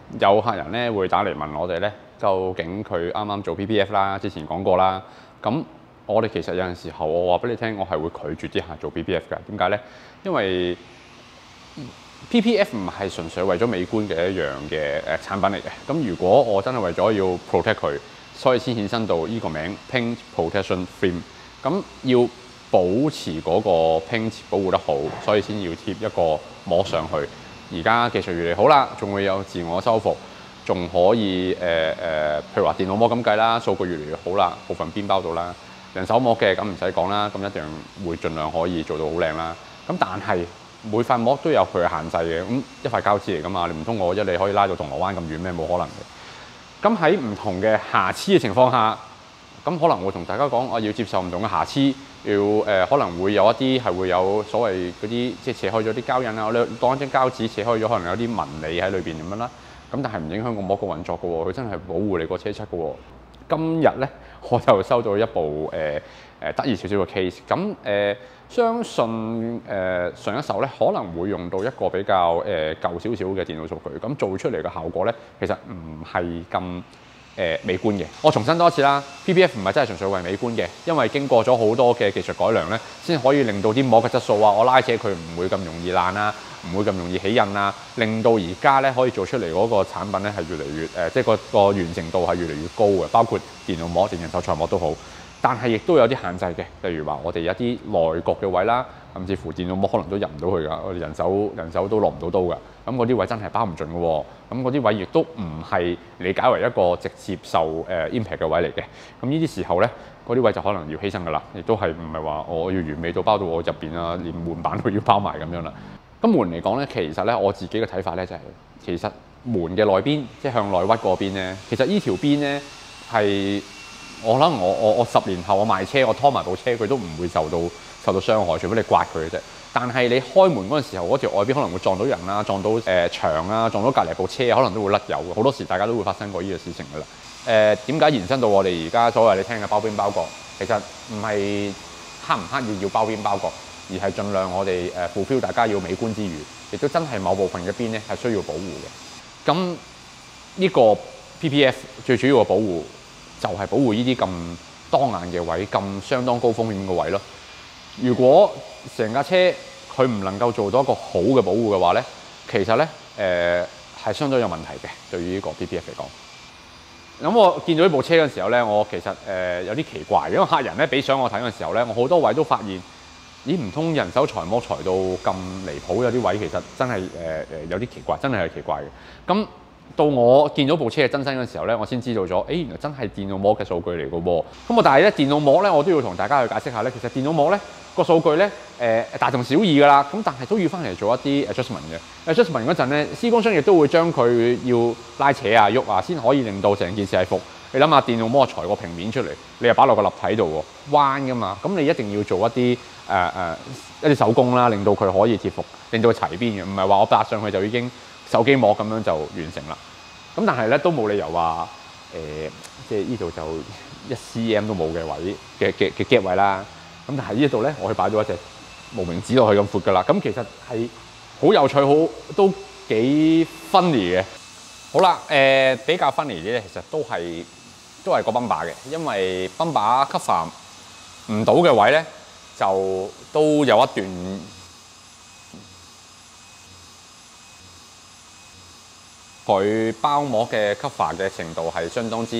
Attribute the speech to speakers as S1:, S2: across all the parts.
S1: 有客人咧會打嚟問我哋咧，究竟佢啱啱做 PPF 啦，之前講過啦。咁我哋其實有陣時候，我話俾你聽，我係會拒絕啲客做 PPF 㗎。點解咧？因為 PPF 唔係純粹為咗美觀嘅一樣嘅產品嚟嘅。咁如果我真係為咗要 protect 佢，所以先衍生到呢個名 Paint Protection Film。咁要保持嗰個 paint 保護得好，所以先要貼一個膜上去。而家技術越嚟越好啦，仲會有自我修復，仲可以譬如話電腦膜咁計啦，數據越嚟越好啦，部分邊包到啦。人手膜嘅咁唔使講啦，咁一定會盡量可以做到好靚啦。咁但係每塊膜都有佢嘅限制嘅，咁一塊膠紙嚟㗎嘛，你唔通我一你可以拉到銅鑼灣咁遠咩？冇可能嘅。咁喺唔同嘅瑕疵嘅情況下，咁可能會同大家講，我要接受唔同嘅瑕疵，要可能會有一啲係會有所謂嗰啲即係扯開咗啲膠印啊，我哋當一張膠紙扯開咗，可能有啲紋理喺裏邊咁樣啦。咁但係唔影響個膜個運作嘅喎，佢真係保護你個車漆嘅喎。今日咧我就收到一部得意少少嘅 case， 咁相信上一手咧可能會用到一個比較舊少少嘅電腦數據，咁做出嚟嘅效果咧其實唔係咁美觀嘅。我重申多一次啦 ，PPF 唔係真係純粹為美觀嘅，因為經過咗好多嘅技術改良咧，先可以令到啲膜嘅質素啊，我拉扯佢唔會咁容易爛啊，唔會咁容易起印啊，令到而家咧可以做出嚟嗰個產品咧係越嚟越即係個完成度係越嚟越高嘅，包括電腦膜、電人手材膜都好。但係亦都有啲限制嘅，例如話我哋有啲內角嘅位啦，甚至乎電腦膜可能都入唔到去㗎，我哋人手都落唔到刀㗎。咁嗰啲位真係包唔盡嘅喎。咁嗰啲位亦都唔係理解為一個直接受impact 嘅位嚟嘅。咁呢啲時候咧，嗰啲位就可能要犧牲㗎啦，亦都係唔係話我要完美到包到我入邊啊，連門板都要包埋咁樣啦。咁門嚟講咧，其實咧我自己嘅睇法咧就係、其實門嘅內邊，即係向內屈嗰邊咧，其實呢條邊咧係。我諗我10年後我賣車，我拖埋部車佢都唔會受到傷害，除非你刮佢嘅啫。但係你開門嗰陣時候，嗰條外邊可能會撞到人啦，撞到牆啊，撞到隔離部車，可能都會甩油嘅。好多時大家都會發生過呢個事情㗎啦。點解延伸到我哋而家所謂你聽嘅包邊包角？其實唔係刻唔刻意要包邊包角，而係盡量我哋fulfill大家要美觀之餘，亦都真係某部分嘅邊咧係需要保護嘅。咁呢個 PPF 最主要嘅保護。就係保護呢啲咁當眼嘅位，咁相當高風險嘅位咯。如果成架車佢唔能夠做到一個好嘅保護嘅話咧，其實咧係相當有問題嘅。對於呢個 PPF 嚟講，咁我見到呢部車嘅時候咧，我其實有啲奇怪，因為客人咧俾相我睇嘅時候咧，我好多位都發現，咦唔通人手裁膜裁到咁離譜？有啲位其實真係有啲奇怪，真係奇怪嘅。咁到我見到部車嘅真身嘅時候咧，我先知道咗，原來真係電腦膜嘅數據嚟嘅喎。咁但係咧電腦膜咧，我都要同大家去解釋下咧。其實電腦膜咧個數據咧大同小異㗎啦。咁但係都要翻嚟做一啲 adjustment 嘅。adjustment 嗰陣咧，施工商亦都會將佢要拉扯啊、喐啊，先可以令到成件事係服。你諗下電腦膜裁個平面出嚟，你又擺落個立體度喎，彎㗎嘛。咁你一定要做一啲一啲手工啦，令到佢可以貼服，令到佢齊邊嘅，唔係話我搭上去就已經。手機膜咁樣就完成啦。咁但係咧都冇理由話即係呢度就1cm 都冇嘅位嘅 gap 位啦。咁但係呢度咧，我去擺咗一隻無名指落去咁闊㗎啦。咁其實係好有趣，好都幾 funny 嘅。好啦，比較 funny 啲咧，其實都係個泵把嘅，因為泵把 cover 唔到嘅位咧，就都有一段。佢包膜嘅 cover 嘅程度係相當之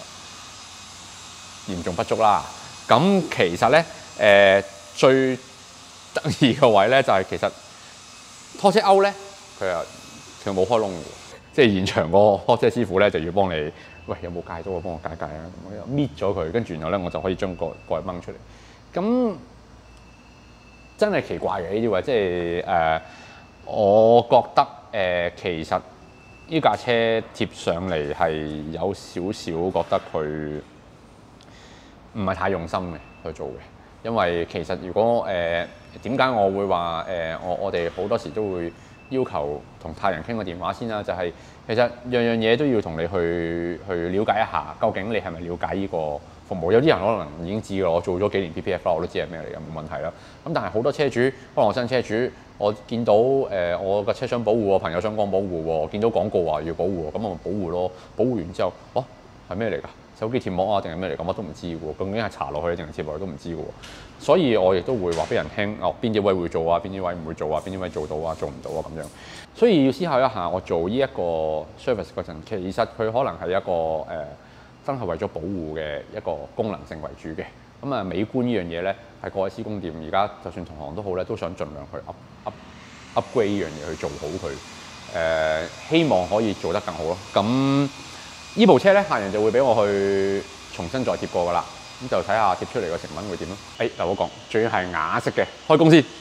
S1: 嚴重不足啦。咁其實咧最得意嘅位咧就係其實拖車鈎咧佢冇開窿嘅，即係現場個拖車師傅咧就要幫你，喂有冇戒到啊？幫我戒啊！咁搣咗佢，跟住然後咧我就可以將個蓋掹出嚟。咁真係奇怪嘅呢啲位，即係我覺得其實。呢架車貼上嚟係有少少覺得佢唔係太用心嘅去做嘅，因為其實如果點解我會話我哋好多時都會要求同客人傾個電話先啦，就係、其實樣嘢都要同你去了解一下，究竟你係咪了解呢個服務。有啲人可能已經知㗎，我做咗幾年 PPF 啦，我都知係咩嚟嘅，冇問題啦。咁但係好多車主，可能我新車主，我見到我個車想保護，我朋友想講保護喎，見到廣告話要保護，咁我咪保護咯。保護完之後，係咩嚟㗎？手機貼膜啊，定係咩嚟㗎？我都唔知喎。究竟係搽落去定係貼落去都唔知喎。所以我亦都會話俾人聽，邊啲位會做啊，邊啲位唔會做啊，邊啲位做到啊，做唔到啊咁樣。所以要思考一下，我做呢一個 service 嗰陣，其實佢可能係一個真係為咗保護嘅一個功能性為主嘅。咁啊，美觀呢樣嘢咧，喺各位施工店而家就算同行都好咧，都想盡量去 upgrade 呢樣嘢去做好佢。希望可以做得更好咯。咁呢部車咧，客人就會俾我去重新再貼過噶啦。咁就睇下貼出嚟個成品會點咯。嗱我講，仲要係啞色嘅，開工先。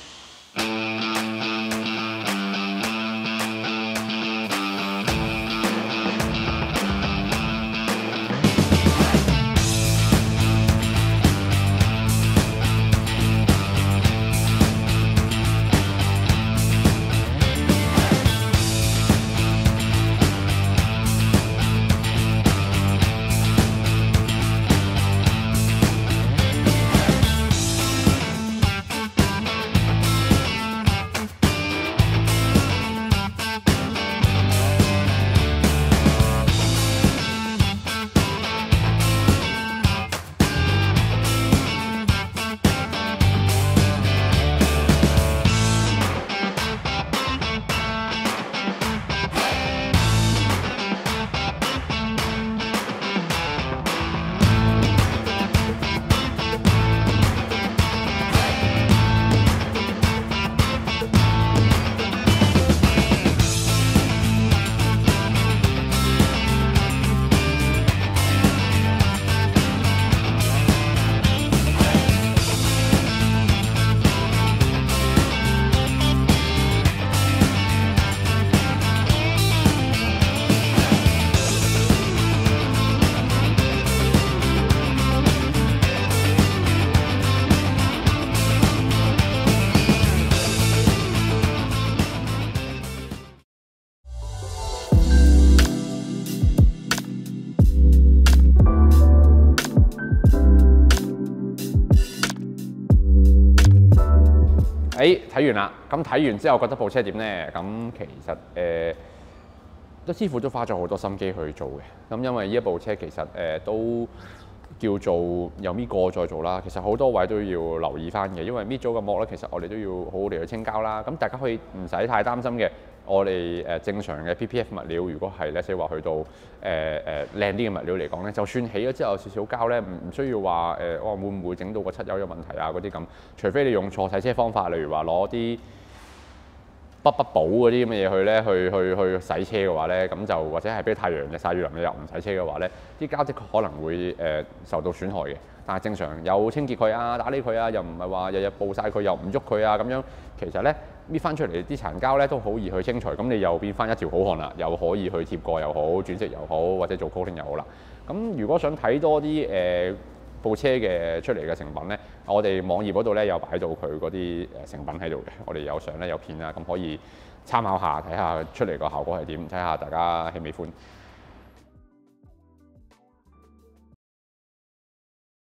S1: 睇完啦，咁睇完之後覺得部車點呢？咁其實都師傅都花咗好多心機去做嘅。咁因為呢一部車其實都叫做又搣過再做啦。其實好多位都要留意翻嘅，因為搣咗個膜咧，其實我哋都要好好地去清膠啦。咁大家可以唔使太擔心嘅。我哋正常嘅 PPF 物料，如果係咧，即係話去到靚啲嘅物料嚟講咧，就算起咗之後有少少膠咧，唔需要話會唔會整到個漆油有問題啊嗰啲咁。除非你用錯洗車方法，例如話攞啲不保嗰啲咁嘅嘢去咧，去洗車嘅話咧，咁就或者係俾太陽日曬雨淋你又唔洗車嘅話咧，啲膠的確可能會受到損害嘅。但係正常有清潔佢啊、打理佢啊，又唔係話日日報晒佢，又唔喐佢啊咁樣，其實咧搣翻出嚟啲殘膠咧都好易去清除，咁你又變翻一條好漢啦，又可以去貼過又好、轉色又好，或者做 coating 又好啦。咁如果想睇多啲部車嘅出嚟嘅成品咧，我哋網頁嗰度咧有擺到佢嗰啲成品喺度嘅，我哋有相咧有片啦，咁可以參考下睇下出嚟個效果係點，睇下大家喜唔喜歡。